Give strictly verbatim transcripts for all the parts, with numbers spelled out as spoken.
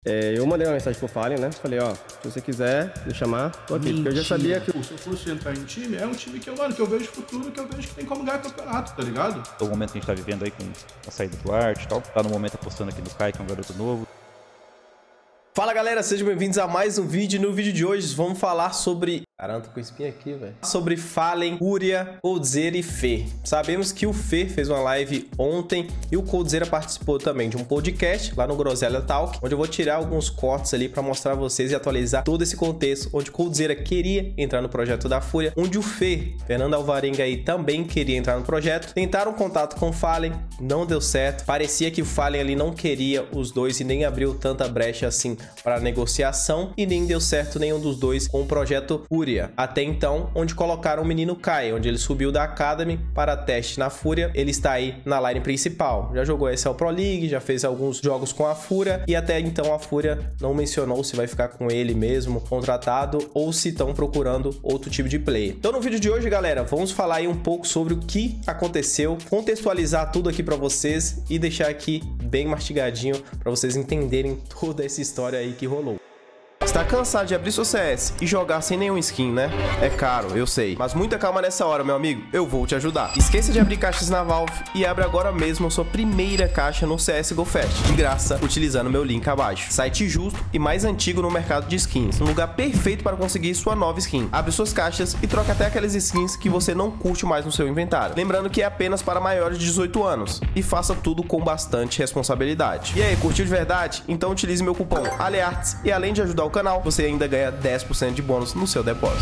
É, eu mandei uma mensagem pro Fallen, né? Falei, ó, se você quiser me chamar, tô aqui. Porque eu já sabia que... Se eu fosse entrar em time, é um time que eu, mano, que eu vejo futuro, que eu vejo que tem como ganhar campeonato, tá ligado? O momento que a gente tá vivendo aí com a saída do Art e tal. Tá no momento apostando aqui no Kai, que é um garoto novo. Fala galera, sejam bem-vindos a mais um vídeo. No vídeo de hoje vamos falar sobre... Caramba, tô com espinha aqui, velho. Sobre Fallen, Fúria, Coldzera e Fê. Sabemos que o Fê fez uma live ontem e o Coldzera participou também de um podcast lá no Groselha Talk, onde eu vou tirar alguns cortes ali pra mostrar a vocês e atualizar todo esse contexto, onde o Coldzera queria entrar no projeto da Fúria, onde o Fê, Fernando Alvarenga aí, também queria entrar no projeto. Tentaram contato com o Fallen, não deu certo. Parecia que o Fallen ali não queria os dois e nem abriu tanta brecha assim para negociação e nem deu certo nenhum dos dois com o projeto Fúria. Até então, onde colocaram o menino Kai, onde ele subiu da Academy para teste na Fúria. Ele está aí na line principal. Já jogou S L Pro League, já fez alguns jogos com a Fúria e até então a Fúria não mencionou se vai ficar com ele mesmo contratado ou se estão procurando outro tipo de player. Então no vídeo de hoje, galera, vamos falar aí um pouco sobre o que aconteceu, contextualizar tudo aqui para vocês e deixar aqui bem mastigadinho para vocês entenderem toda essa história aí que rolou. Está cansado de abrir seu C S e jogar sem nenhum skin, né? É caro, eu sei. Mas muita calma nessa hora, meu amigo. Eu vou te ajudar. Esqueça de abrir caixas na Valve e abre agora mesmo a sua primeira caixa no C S G O Fest, de graça, utilizando meu link abaixo. Site justo e mais antigo no mercado de skins. Um lugar perfeito para conseguir sua nova skin. Abre suas caixas e troca até aquelas skins que você não curte mais no seu inventário. Lembrando que é apenas para maiores de dezoito anos. E faça tudo com bastante responsabilidade. E aí, curtiu de verdade? Então utilize meu cupom ALEARTS e além de ajudar o canal, você ainda ganha dez por cento de bônus no seu depósito.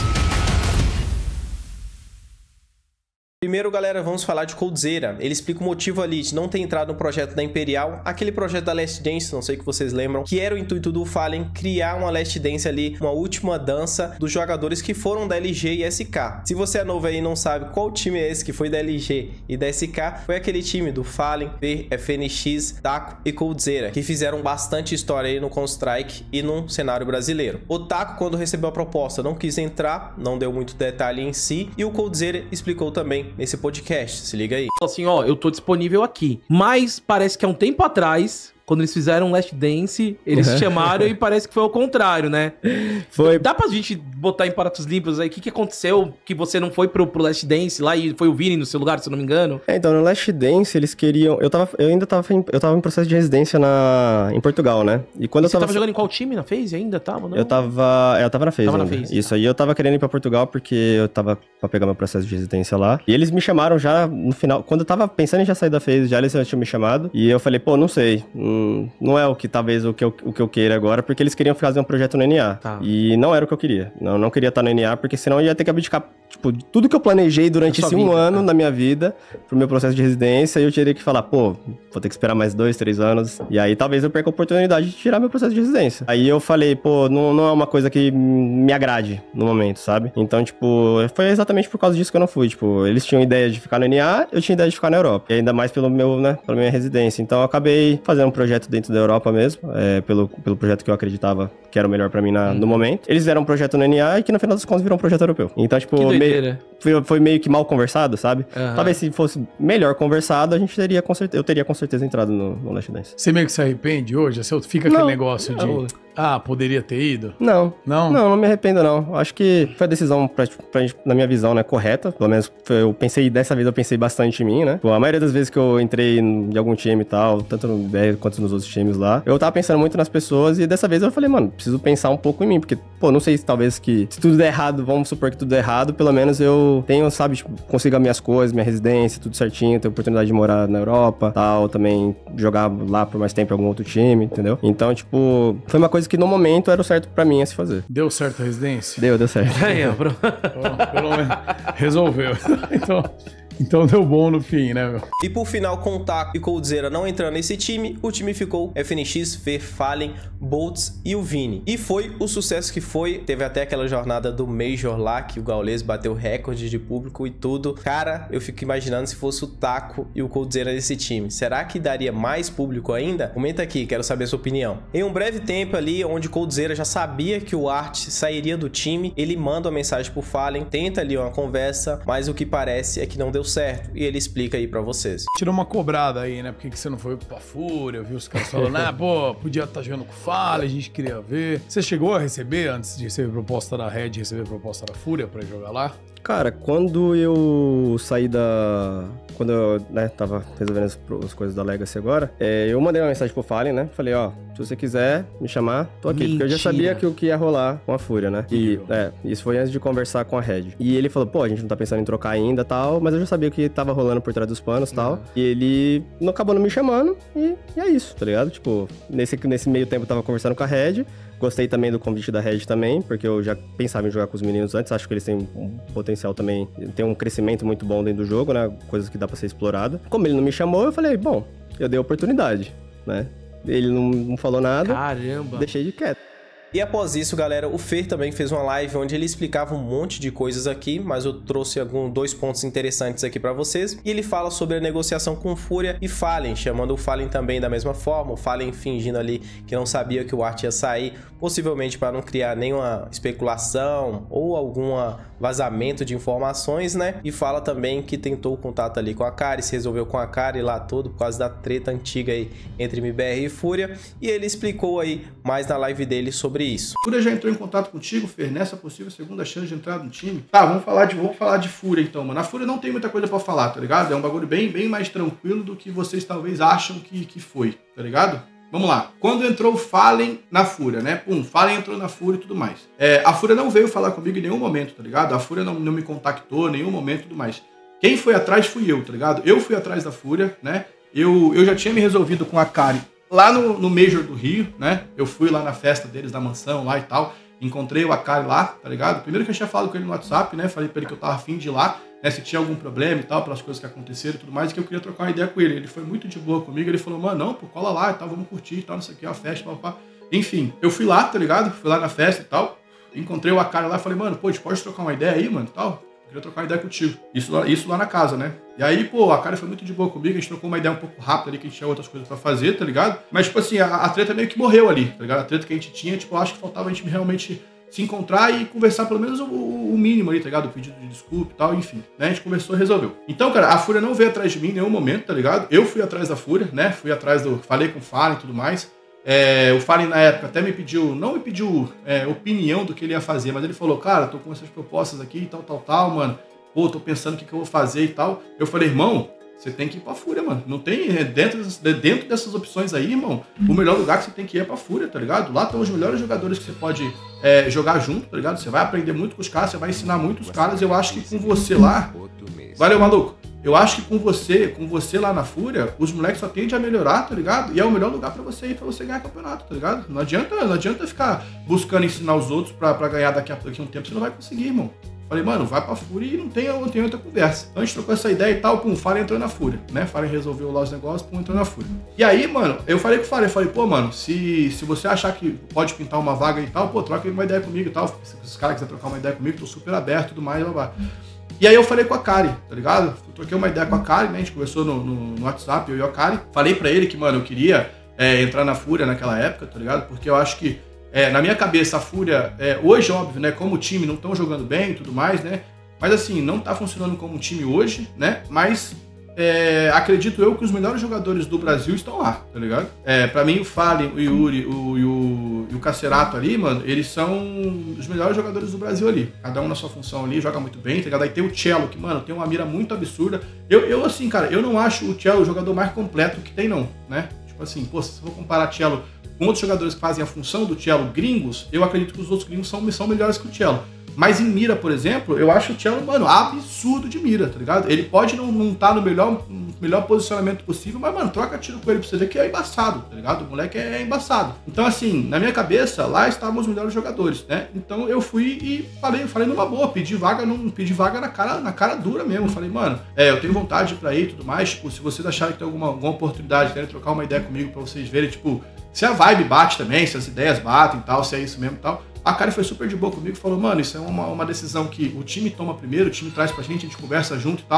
Primeiro, galera, vamos falar de Coldzera. Ele explica o motivo ali de não ter entrado no projeto da Imperial, aquele projeto da Last Dance, não sei o que vocês lembram, que era o intuito do Fallen criar uma Last Dance ali, uma última dança dos jogadores que foram da L G e S K. Se você é novo aí e não sabe qual time é esse que foi da L G e da S K, foi aquele time do Fallen, Fê, F N X, Taco e Coldzera, que fizeram bastante história aí no Counter-Strike e no cenário brasileiro. O Taco, quando recebeu a proposta, não quis entrar, não deu muito detalhe em si, e o Coldzera explicou também nesse podcast, se liga aí. Assim, ó, eu tô disponível aqui, mas parece que há um tempo atrás, quando eles fizeram Last Dance, eles Uhum. chamaram e parece que foi ao contrário, né? Foi. Dá pra gente botar em pratos limpos aí, o que que aconteceu que você não foi pro, pro Last Dance lá e foi o Vini no seu lugar, se eu não me engano? É, então, no Last Dance, eles queriam... Eu, tava, eu ainda tava em, eu tava em processo de residência na, em Portugal, né? E quando E eu você tava... tava jogando em qual time? Na FaZe ainda? Tava, não? Eu tava... Eu tava na FaZe Tava na ainda. FaZe, Isso tá. aí, eu tava querendo ir pra Portugal porque eu tava pra pegar meu processo de residência lá. E eles me chamaram já no final... Quando eu tava pensando em já sair da FaZe, já eles já tinham me chamado. E eu falei, pô, não sei. Hum, não é o que talvez o que, eu, o que eu queira agora, porque eles queriam fazer um projeto no N A. Tá. E não era o que eu queria. Não, não queria estar no N A, porque senão eu ia ter que abdicar, tipo, de tudo que eu planejei durante Da esse sua um vida, ano tá. na minha vida, pro meu processo de residência, e eu teria que falar, pô, vou ter que esperar mais dois, três anos. E aí talvez eu perca a oportunidade de tirar meu processo de residência. Aí eu falei, pô, não, não é uma coisa que me agrade no momento, sabe? Então, tipo, foi exatamente por causa disso que eu não fui. Tipo, eles tinham ideia de ficar no N A, eu tinha ideia de ficar na Europa. E ainda mais pelo meu, né, pela minha residência. Então eu acabei fazendo um projeto dentro da Europa mesmo, é, pelo, pelo projeto que eu acreditava que era o melhor pra mim na, Uhum. no momento. Eles fizeram um projeto no N A e que no final das contas virou um projeto europeu. Então, tipo, Que meio, doideira. foi, foi meio que mal conversado, sabe? Aham. Talvez se fosse melhor conversado, a gente teria com certeza, eu teria com certeza entrado no, no Last Dance. Você meio que se arrepende hoje? Assim, fica aquele Não, negócio não. de... Ah, poderia ter ido? Não. Não? Não, não me arrependo, não. Acho que foi a decisão, pra, pra, na minha visão, né, correta. Pelo menos foi, eu pensei, dessa vez eu pensei bastante em mim, né? Pô, a maioria das vezes que eu entrei em algum time e tal, tanto no B R quanto nos outros times lá, eu tava pensando muito nas pessoas e dessa vez eu falei, mano, preciso pensar um pouco em mim, porque, pô, não sei se talvez que, se tudo der errado, vamos supor que tudo der errado, pelo menos eu tenho, sabe, tipo, consigo as minhas coisas, minha residência, tudo certinho, tenho oportunidade de morar na Europa, tal, também jogar lá por mais tempo em algum outro time, entendeu? Então, tipo, foi uma coisa que no momento era o certo pra mim a se fazer. Deu certo a residência? Deu, deu certo. Aí, ó, pronto. Ó, pelo menos resolveu. Então, então deu bom no fim, né, meu? E por final, com o Taco e Coldzera não entrando nesse time, o time ficou F N X, Fê, Fallen, Boltz e o Vini. E foi o sucesso que foi. Teve até aquela jornada do Major lá, que o Gaules bateu recorde de público e tudo. Cara, eu fico imaginando se fosse o Taco e o Coldzera nesse time. Será que daria mais público ainda? Comenta aqui, quero saber a sua opinião. Em um breve tempo ali, onde o Coldzera já sabia que o Art sairia do time, ele manda uma mensagem pro Fallen, tenta ali uma conversa, mas o que parece é que não deu certo? E ele explica aí pra vocês. Tirou uma cobrada aí, né? Por que que você não foi pra Fúria? Viu os caras falando, ah, pô, podia estar jogando com o Fallen, a gente queria ver. Você chegou a receber, antes de receber proposta da Red, receber proposta da Fúria pra ir jogar lá? Cara, quando eu saí da... Quando eu, né, tava resolvendo as, as coisas da Legacy agora, é, eu mandei uma mensagem pro Fallen, né? Falei, ó, se você quiser me chamar, tô aqui. Mentira. Porque eu já sabia que o que ia rolar com a Fúria, né? E, é, isso foi antes de conversar com a Red. E ele falou, pô, a gente não tá pensando em trocar ainda e tal, mas eu já sabia o que tava rolando por trás dos panos e tal. Uhum. E ele não acabou não me chamando e, e é isso, tá ligado? Tipo, nesse, nesse meio tempo eu tava conversando com a Red. Gostei também do convite da Red também, porque eu já pensava em jogar com os meninos antes. Acho que eles têm um potencial também, tem um crescimento muito bom dentro do jogo, né? Coisas que dá pra ser explorada. Como ele não me chamou, eu falei, bom, eu dei a oportunidade, né? Ele não, não falou nada. Caramba! Deixei de quieto. E após isso, galera, o Fer também fez uma live onde ele explicava um monte de coisas aqui, mas eu trouxe alguns dois pontos interessantes aqui pra vocês. E ele fala sobre a negociação com Fúria e Fallen, chamando o Fallen também da mesma forma, o Fallen fingindo ali que não sabia que o Art ia sair, possivelmente para não criar nenhuma especulação ou algum vazamento de informações, né? E fala também que tentou o contato ali com a Kari, se resolveu com a Kari lá todo por causa da treta antiga aí entre M B R e Fúria. E ele explicou aí mais na live dele sobre isso. Fúria já entrou em contato contigo, Fer, nessa possível segunda chance de entrar no time? Tá, vamos falar de, vamos falar de Fúria então, mano. A Fúria não tem muita coisa pra falar, tá ligado? É um bagulho bem, bem mais tranquilo do que vocês talvez acham que, que foi, tá ligado? Vamos lá. Quando entrou o Fallen na Fúria, né? Pum, Fallen entrou na Fúria e tudo mais. É, a Fúria não veio falar comigo em nenhum momento, tá ligado? A Fúria não, não me contactou em nenhum momento e tudo mais. Quem foi atrás fui eu, tá ligado? Eu fui atrás da Fúria, né? Eu, eu já tinha me resolvido com a Kari lá no, no Major do Rio, né? Eu fui lá na festa deles, da mansão lá e tal. Encontrei o Akari lá, tá ligado? Primeiro que eu tinha falado com ele no WhatsApp, né? Falei pra ele que eu tava afim de ir lá, né? Se tinha algum problema e tal, pelas coisas que aconteceram e tudo mais, e que eu queria trocar uma ideia com ele. Ele foi muito de boa comigo, ele falou, mano, não, pô, cola lá e tal, vamos curtir e tal, não sei o que, a festa, papá. Enfim, eu fui lá, tá ligado? Fui lá na festa e tal. Encontrei o Akari lá e falei, mano, pô, a gente pode trocar uma ideia aí, mano, e tal? Eu queria trocar uma ideia contigo. Isso lá, isso lá na casa, né? E aí, pô, a Kari foi muito de boa comigo, a gente trocou uma ideia um pouco rápida ali, que a gente tinha outras coisas pra fazer, tá ligado? Mas, tipo assim, a, a treta meio que morreu ali, tá ligado? A treta que a gente tinha, tipo, eu acho que faltava a gente realmente se encontrar e conversar pelo menos o, o mínimo ali, tá ligado? O pedido de desculpa e tal, enfim. Né? A gente conversou e resolveu. Então, cara, a Fúria não veio atrás de mim em nenhum momento, tá ligado? Eu fui atrás da Fúria, né? Fui atrás do... Falei com o Fallen e tudo mais. É, o Fallen, na época, até me pediu... Não me pediu é, opinião do que ele ia fazer, mas ele falou, cara, tô com essas propostas aqui e tal, tal, tal, mano. Pô, tô pensando o que, que eu vou fazer e tal. Eu falei, irmão, você tem que ir pra Fúria, mano. Não tem... Dentro, dentro dessas opções aí, irmão, o melhor lugar que você tem que ir é pra Fúria, tá ligado? Lá estão os melhores jogadores que você pode é, jogar junto, tá ligado? Você vai aprender muito com os caras, você vai ensinar muito os caras. Eu acho que com você lá... Valeu, maluco. Eu acho que com você, com você lá na Fúria, os moleques só tendem a melhorar, tá ligado? E é o melhor lugar pra você ir, pra você ganhar campeonato, tá ligado? Não adianta, não adianta ficar buscando ensinar os outros pra, pra ganhar daqui a, daqui a um tempo. Você não vai conseguir, irmão. Falei, mano, vai pra Fúria e não tem, não tem outra conversa. Então a gente trocou essa ideia e tal, pum, o Fallen entrou na Fúria, né? Fallen resolveu lá os negócios, pum, entrou na Fúria. E aí, mano, eu falei com o Fallen, falei, pô, mano, se, se você achar que pode pintar uma vaga e tal, pô, troca uma ideia comigo e tal. Se os caras quiserem trocar uma ideia comigo, tô super aberto e tudo mais, blá, blá. E aí eu falei com a Kari, tá ligado? Eu troquei uma ideia com a Kari, né? A gente conversou no, no, no WhatsApp, eu e a Kari. Falei pra ele que, mano, eu queria é, entrar na Fúria naquela época, tá ligado? Porque eu acho que, é, na minha cabeça, a Fúria, é, hoje, óbvio, né? Como time não estão jogando bem e tudo mais, né? Mas assim, não tá funcionando como time hoje, né? Mas é, acredito eu que os melhores jogadores do Brasil estão lá, tá ligado? É, pra mim, o Fallen, o Yuri o, e, o, e o Cacerato ali, mano, eles são os melhores jogadores do Brasil ali. Cada um na sua função ali, joga muito bem, tá ligado? Aí tem o Cello, que, mano, tem uma mira muito absurda. Eu, eu assim, cara, eu não acho o Cello o jogador mais completo que tem, não, né? Tipo assim, pô, se eu for comparar Cello com outros jogadores que fazem a função do Cello gringos, eu acredito que os outros gringos são, são melhores que o Cello. Mas em mira, por exemplo, eu acho o Cello, mano, absurdo de mira, tá ligado? Ele pode não estar não tá no melhor, no melhor posicionamento possível, mas, mano, troca tiro com ele pra você ver que é embaçado, tá ligado? O moleque é embaçado. Então, assim, na minha cabeça, lá estavam os melhores jogadores, né? Então eu fui e falei, falei numa boa, pedi vaga, não pedi vaga na cara, na cara dura mesmo. Falei, mano, é, eu tenho vontade pra ir e tudo mais, tipo, se vocês acharem que tem alguma, alguma oportunidade, querem trocar uma ideia comigo pra vocês verem, tipo, se a vibe bate também, se as ideias batem e tal, se é isso mesmo e tal. A Kari foi super de boa comigo e falou, mano, isso é uma, uma decisão que o time toma primeiro, o time traz pra gente, a gente conversa junto e tal.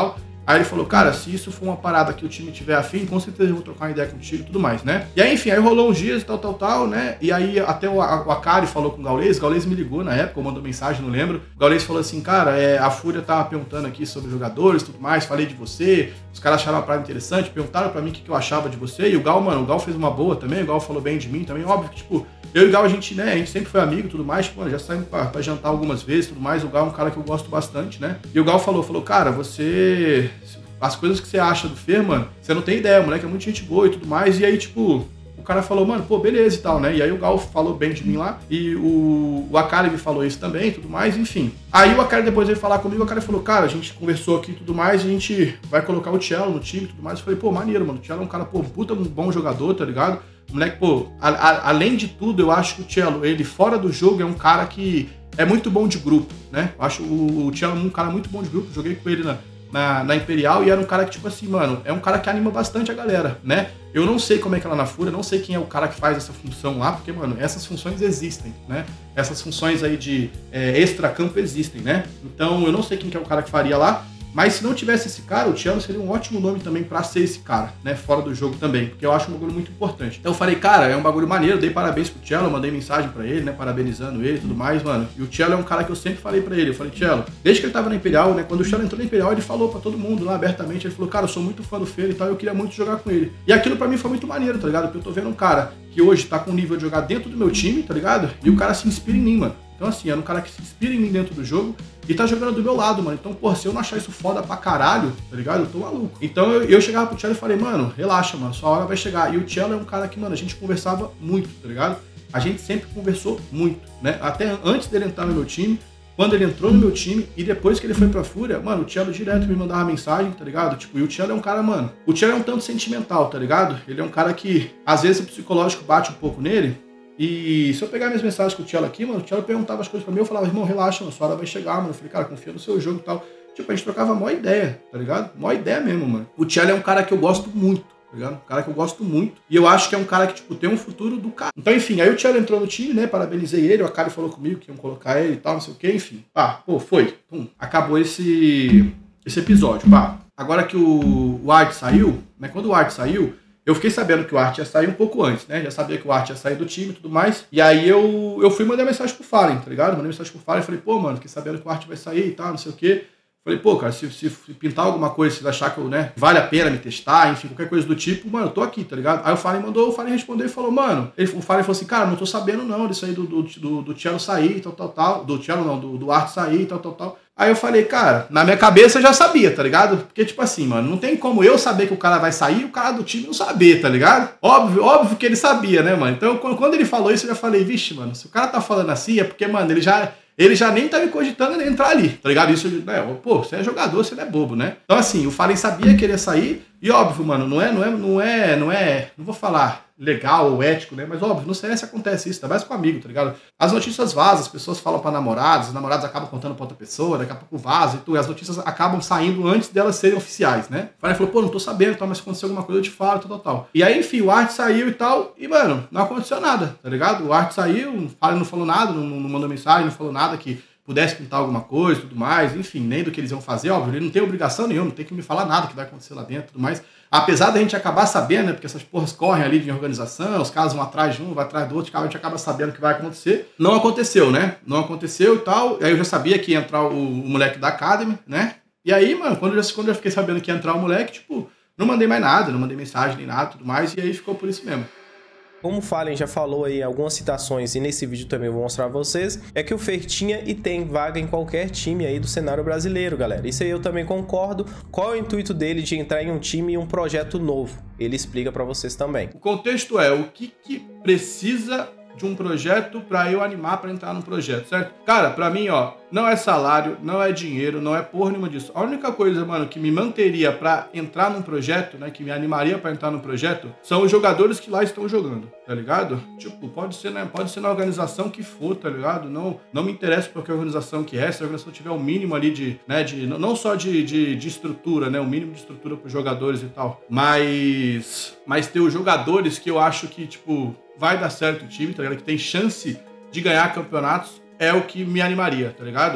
Aí ele falou, cara, se isso for uma parada que o time tiver afim, com certeza eu vou trocar uma ideia contigo e tudo mais, né? E aí, enfim, aí rolou uns dias e tal, tal, tal, né? E aí até o, o Akari falou com o Gaules, o Gaules me ligou na época, mandou mensagem, não lembro. O Gaules falou assim, cara, é, a Fúria tava perguntando aqui sobre jogadores e tudo mais, falei de você, os caras acharam a parada interessante, perguntaram pra mim o que, que eu achava de você, e o Gal, mano, o Gal fez uma boa também, o Gal falou bem de mim também, óbvio que, tipo, eu e o Gal, a gente, né, a gente sempre foi amigo e tudo mais, tipo, mano, já saímos pra, pra jantar algumas vezes e tudo mais, o Gal é um cara que eu gosto bastante, né? E o Gal falou, falou, cara, você... As coisas que você acha do Fer, mano, você não tem ideia, o moleque é muito gente boa e tudo mais. E aí, tipo, o cara falou, mano, pô, beleza e tal, né? E aí o Gal falou bem de mim lá. E o, o Akari me falou isso também e tudo mais, enfim. Aí o Akari depois veio falar comigo, o Akari falou, cara, a gente conversou aqui e tudo mais, a gente vai colocar o Cello no time e tudo mais. Eu falei, pô, maneiro, mano. O Cello é um cara, pô, puta, um bom jogador, tá ligado? O moleque, pô, a, a, além de tudo, eu acho que o Cello, ele fora do jogo, é um cara que é muito bom de grupo, né? Eu acho o, o Cello um cara muito bom de grupo, joguei com ele na... Na, na Imperial, e era um cara que, tipo assim, mano, é um cara que anima bastante a galera, né? Eu não sei como é que ela na Fúria, não sei quem é o cara que faz essa função lá, porque, mano, essas funções existem, né? Essas funções aí de é, extra-campo existem, né? Então, eu não sei quem que é o cara que faria lá, mas se não tivesse esse cara, o Cello seria um ótimo nome também pra ser esse cara, né? Fora do jogo também, porque eu acho um bagulho muito importante. Então eu falei, cara, é um bagulho maneiro, dei parabéns pro Cello, mandei mensagem pra ele, né? Parabenizando ele e tudo mais, mano. E o Cello é um cara que eu sempre falei pra ele. Eu falei, Cello, desde que ele tava na Imperial, né? Quando o Cello entrou na Imperial, ele falou pra todo mundo lá abertamente, ele falou, cara, eu sou muito fã do Fer e tal, eu queria muito jogar com ele. E aquilo pra mim foi muito maneiro, tá ligado? Porque eu tô vendo um cara que hoje tá com um nível de jogar dentro do meu time, tá ligado? E o cara se inspira em mim, mano. Então, assim, era um cara que se inspira em mim dentro do jogo e tá jogando do meu lado, mano. Então, porra, se eu não achar isso foda pra caralho, tá ligado? Eu tô maluco. Então, eu, eu chegava pro Cello e falei, mano, relaxa, mano, sua hora vai chegar. E o Cello é um cara que, mano, a gente conversava muito, tá ligado? A gente sempre conversou muito, né? Até antes dele entrar no meu time, quando ele entrou no meu time e depois que ele foi pra Fúria, mano, o Cello direto me mandava mensagem, tá ligado? Tipo, e o Cello é um cara, mano, o Cello é um tanto sentimental, tá ligado? Ele é um cara que, às vezes, o psicológico bate um pouco nele. E se eu pegar minhas mensagens com o Cello aqui, mano, o Cello perguntava as coisas pra mim, eu falava, irmão, relaxa, mano, sua hora vai chegar, mano. Eu falei, cara, confia no seu jogo e tal. Tipo, a gente trocava a maior ideia, tá ligado? Maior ideia mesmo, mano. O Cello é um cara que eu gosto muito, tá ligado? Um cara que eu gosto muito. E eu acho que é um cara que, tipo, tem um futuro do cara. Então, enfim, aí o Cello entrou no time, né? Parabenizei ele, o Akari falou comigo que iam colocar ele e tal, não sei o que, enfim. Pá, pô, foi. Pum, acabou esse, esse episódio, pá. Agora que o, o Art saiu, né? Quando o Art saiu, eu fiquei sabendo que o Art ia sair um pouco antes, né? Já sabia que o Art ia sair do time e tudo mais. E aí eu, eu fui mandar mensagem pro Fallen, tá ligado? Mandei mensagem pro Fallen e falei, pô, mano, fiquei sabendo que o Art vai sair e tal, não sei o quê. Falei, pô, cara, se, se pintar alguma coisa, se achar que eu, né, vale a pena me testar, enfim, qualquer coisa do tipo, mano, eu tô aqui, tá ligado? Aí o Fallen mandou, o Fallen respondeu e falou, mano, ele, o Fallen falou assim, cara, não tô sabendo não disso aí do, do, do, do Cello sair, tal, tal, tal, do Cello não, do, do Art sair, tal, tal, tal. Aí eu falei, cara, na minha cabeça eu já sabia, tá ligado? Porque, tipo assim, mano, não tem como eu saber que o cara vai sair e o cara do time não saber, tá ligado? Óbvio, óbvio que ele sabia, né, mano? Então, quando ele falou isso, eu já falei, vixe, mano, se o cara tá falando assim, é porque, mano, ele já... Ele já nem tá me cogitando entrar ali, tá ligado? Isso, né? Pô, você é jogador, você não é bobo, né? Então, assim, o Fallen sabia que ele ia sair. E óbvio, mano, não é, não é, não é, não é, não vou falar legal ou ético, né? Mas óbvio, no C S acontece isso, ainda mais com amigo, tá ligado? As notícias vazam, as pessoas falam pra namorados, os namorados acabam contando pra outra pessoa, daqui a pouco vaza e tudo, e as notícias acabam saindo antes delas serem oficiais, né? O Fallen falou, pô, não tô sabendo, tá, mas se acontecer alguma coisa eu te falo, tal, tal, tal. E aí, enfim, o Art saiu e tal, e, mano, não aconteceu nada, tá ligado? O Art saiu, o Fallen não falou nada, não, não mandou mensagem, não falou nada que pudesse pintar alguma coisa e tudo mais, enfim, nem do que eles iam fazer, óbvio, ele não tem obrigação nenhuma, não tem que me falar nada que vai acontecer lá dentro e tudo mais. Apesar da gente acabar sabendo, né, porque essas porras correm ali de organização, os caras vão atrás de um, vai atrás do outro, a gente acaba sabendo o que vai acontecer. Não aconteceu, né? Não aconteceu e tal, aí eu já sabia que ia entrar o, o moleque da Academy, né? E aí, mano, quando eu, quando eu fiquei sabendo que ia entrar o moleque, tipo, não mandei mais nada, não mandei mensagem nem nada tudo mais, e aí ficou por isso mesmo. Como o Fallen já falou aí algumas citações, e nesse vídeo também eu vou mostrar pra vocês, é que o Fer tinha e tem vaga em qualquer time aí do cenário brasileiro, galera. Isso aí eu também concordo. Qual é o intuito dele de entrar em um time e um projeto novo? Ele explica pra vocês também. O contexto é o que, que precisa de um projeto pra eu animar pra entrar num projeto, certo? Cara, pra mim, ó, não é salário, não é dinheiro, não é porra nenhuma disso. A única coisa, mano, que me manteria pra entrar num projeto, né, que me animaria pra entrar num projeto, são os jogadores que lá estão jogando, tá ligado? Tipo, pode ser, né, pode ser na organização que for, tá ligado? Não, não me interessa por que organização que é, se a organização tiver o mínimo ali de, né, de, não só de, de, de estrutura, né, o mínimo de estrutura pros jogadores e tal, mas, mas ter os jogadores que eu acho que, tipo, vai dar certo o time, tá ligado? Que tem chance de ganhar campeonatos, é o que me animaria, tá ligado?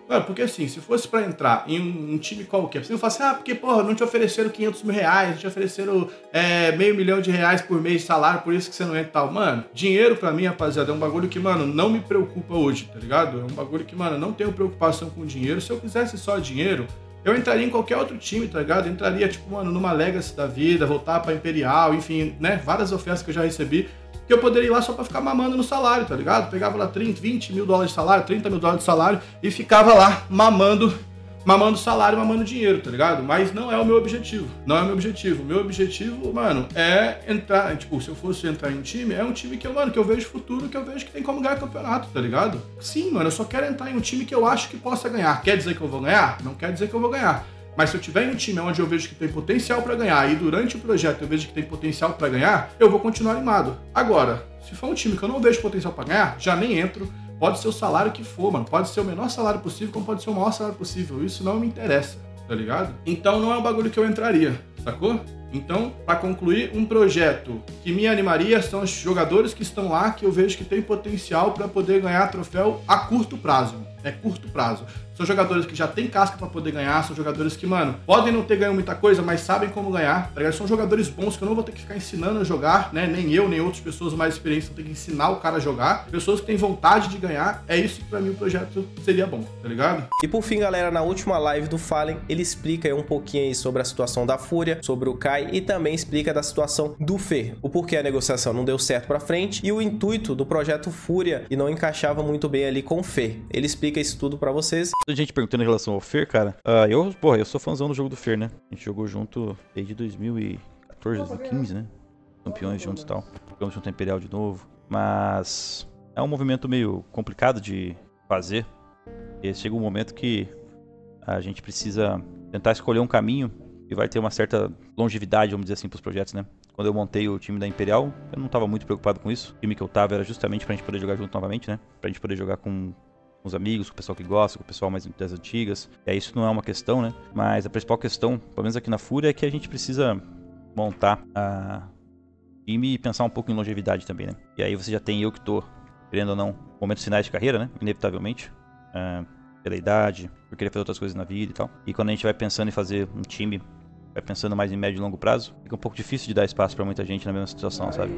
Mano, porque assim, se fosse pra entrar em um, um time qualquer, você não fala assim, ah, porque, porra, não te ofereceram quinhentos mil reais, não te ofereceram é, meio milhão de reais por mês de salário, por isso que você não entra e tal. Mano, dinheiro pra mim, rapaziada, é um bagulho que, mano, não me preocupa hoje, tá ligado? É um bagulho que, mano, não tenho preocupação com dinheiro. Se eu quisesse só dinheiro, eu entraria em qualquer outro time, tá ligado? Eu entraria, tipo, mano, numa Legacy da vida, voltar pra Imperial, enfim, né? Várias ofertas que eu já recebi, que eu poderia ir lá só pra ficar mamando no salário, tá ligado? Pegava lá trinta, vinte mil dólares de salário, trinta mil dólares de salário e ficava lá mamando, mamando salário, mamando dinheiro, tá ligado? Mas não é o meu objetivo, não é o meu objetivo. O meu objetivo, mano, é entrar, tipo, se eu fosse entrar em um time, é um time que eu, mano, que eu vejo futuro, que eu vejo que tem como ganhar campeonato, tá ligado? Sim, mano, eu só quero entrar em um time que eu acho que possa ganhar. Quer dizer que eu vou ganhar? Não quer dizer que eu vou ganhar. Mas se eu tiver em um time onde eu vejo que tem potencial pra ganhar e durante o projeto eu vejo que tem potencial pra ganhar, eu vou continuar animado. Agora, se for um time que eu não vejo potencial pra ganhar, já nem entro. Pode ser o salário que for, mano. Pode ser o menor salário possível, como pode ser o maior salário possível. Isso não me interessa, tá ligado? Então não é um bagulho que eu entraria, sacou? Então, pra concluir, um projeto que me animaria são os jogadores que estão lá, que eu vejo que tem potencial pra poder ganhar troféu a curto prazo. É curto prazo. São jogadores que já têm casca pra poder ganhar, são jogadores que, mano, podem não ter ganho muita coisa, mas sabem como ganhar, tá ligado? São jogadores bons que eu não vou ter que ficar ensinando a jogar, né? Nem eu, nem outras pessoas mais experientes vão ter que ensinar o cara a jogar. Pessoas que têm vontade de ganhar, é isso que pra mim o projeto seria bom, tá ligado? E por fim, galera, na última live do Fallen, ele explica aí um pouquinho aí sobre a situação da Fúria, sobre o Kai e também explica da situação do Fer, o porquê a negociação não deu certo pra frente e o intuito do projeto Fúria e não encaixava muito bem ali com o Fer. Ele explica isso tudo pra vocês. A gente perguntando em relação ao Fer, cara, uh, eu, porra, eu sou fãzão do jogo do Fer, né? A gente jogou junto desde dois mil e quatorze, dois mil e quinze, né? Campeões juntos e tal. Jogamos junto a Imperial de novo. Mas é um movimento meio complicado de fazer. E chega um momento que a gente precisa tentar escolher um caminho e vai ter uma certa longevidade, vamos dizer assim, pros projetos, né? Quando eu montei o time da Imperial, eu não tava muito preocupado com isso. O time que eu tava era justamente pra gente poder jogar junto novamente, né? Pra gente poder jogar com os amigos, com o pessoal que gosta, com o pessoal mais das antigas. E aí isso não é uma questão, né? Mas a principal questão, pelo menos aqui na Fúria, é que a gente precisa montar a time e pensar um pouco em longevidade também, né? E aí você já tem eu que tô, querendo ou não, momentos finais de carreira, né? Inevitavelmente. Uh, pela idade, por querer fazer outras coisas na vida e tal. E quando a gente vai pensando em fazer um time, vai pensando mais em médio e longo prazo, fica um pouco difícil de dar espaço pra muita gente na mesma situação, sabe?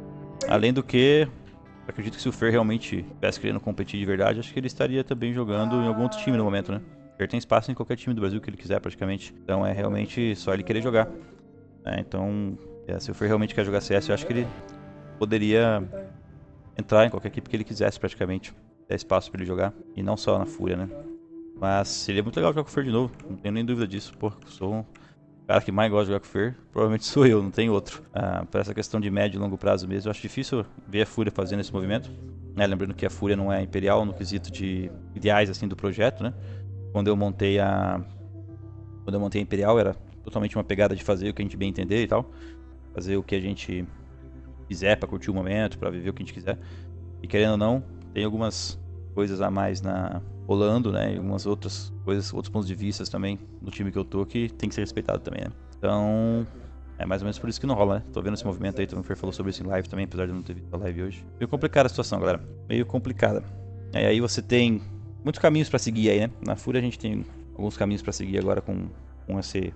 Além do que, eu acredito que se o Fer realmente estivesse querendo competir de verdade, acho que ele estaria também jogando em algum outro time no momento, né? O Fer tem espaço em qualquer time do Brasil que ele quiser, praticamente. Então é realmente só ele querer jogar. É, então, é, se o Fer realmente quer jogar C S, eu acho que ele poderia entrar em qualquer equipe que ele quisesse, praticamente. Dar espaço pra ele jogar. E não só na Fúria, né? Mas seria muito legal jogar com o Fer de novo. Não tenho nem dúvida disso. Pô, eu sou um cara que mais gosta de jogar com o Fer. Provavelmente sou eu, não tem outro. Ah, pra essa questão de médio e longo prazo mesmo, eu acho difícil ver a Fúria fazendo esse movimento. Né? Lembrando que a Fúria não é imperial no quesito de ideais assim do projeto, né? Quando eu montei a... Quando eu montei a Imperial era totalmente uma pegada de fazer o que a gente bem entender e tal. Fazer o que a gente quiser pra curtir o momento, pra viver o que a gente quiser. E querendo ou não, tem algumas coisas a mais na rolando, né? E algumas outras coisas, outros pontos de vista também no time que eu tô que tem que ser respeitado também, né? Então, é mais ou menos por isso que não rola, né? Tô vendo esse movimento aí, o Fer falou sobre isso em live também, apesar de eu não ter visto a live hoje. Meio complicada a situação, galera. Meio complicada. E aí você tem muitos caminhos pra seguir aí, né? Na Fúria a gente tem alguns caminhos pra seguir agora com, com esse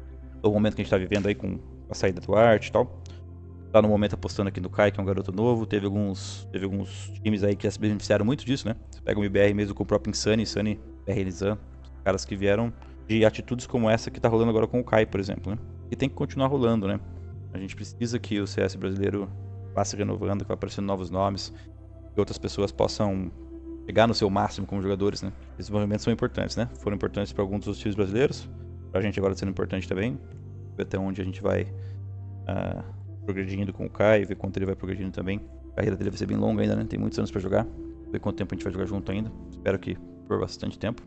o momento que a gente tá vivendo aí, com a saída do Art e tal. Tá no momento apostando aqui no Kai, que é um garoto novo. Teve alguns, teve alguns times aí que já se beneficiaram muito disso, né? Você pega o M B R mesmo com o próprio Insane, Insane, B R Nizam, caras que vieram de atitudes como essa que tá rolando agora com o Kai, por exemplo, né? E tem que continuar rolando, né? A gente precisa que o C S brasileiro vá se renovando, que vá aparecendo novos nomes, que outras pessoas possam chegar no seu máximo como jogadores, né? Esses movimentos são importantes, né? Foram importantes para alguns dos times brasileiros, pra gente agora tá sendo importante também, ver até onde a gente vai uh, progredindo com o Kai, ver quanto ele vai progredindo também. A carreira dele vai ser bem longa ainda, né? Tem muitos anos pra jogar, ver quanto tempo a gente vai jogar junto ainda. Espero que por bastante tempo.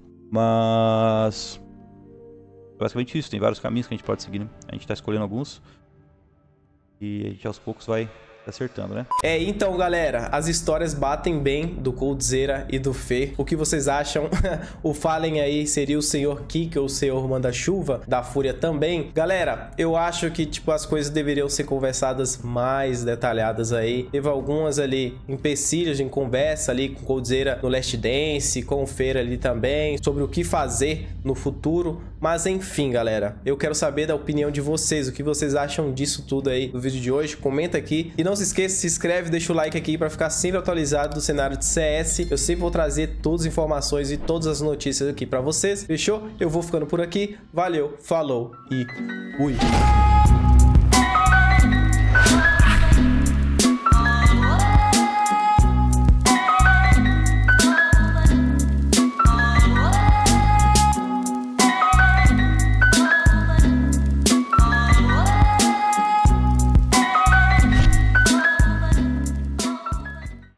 Mas basicamente isso, tem vários caminhos que a gente pode seguir, né? A gente tá escolhendo alguns e a gente aos poucos vai acertando, né? É, então, galera, as histórias batem bem do Coldzera e do Fer. O que vocês acham? O Fallen aí seria o senhor Kik ou o senhor Manda-Chuva da Fúria também? Galera, eu acho que, tipo, as coisas deveriam ser conversadas mais detalhadas aí. Teve algumas ali empecilhos em conversa ali com o Coldzera no Last Dance, com o Fer ali também, sobre o que fazer no futuro. Mas enfim, galera, eu quero saber da opinião de vocês, o que vocês acham disso tudo aí no vídeo de hoje. Comenta aqui e não se esqueça, se inscreve, deixa o like aqui para ficar sempre atualizado do cenário de C S. Eu sempre vou trazer todas as informações e todas as notícias aqui para vocês, fechou? Eu vou ficando por aqui, valeu, falou e fui!